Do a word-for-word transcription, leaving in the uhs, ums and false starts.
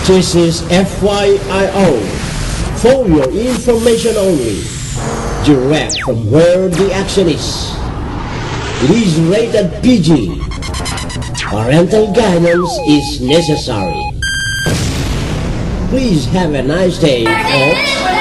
This is F Y I O, for your information only, direct from where the action is. It is rated P G. Parental guidance is necessary. Please have a nice day, folks.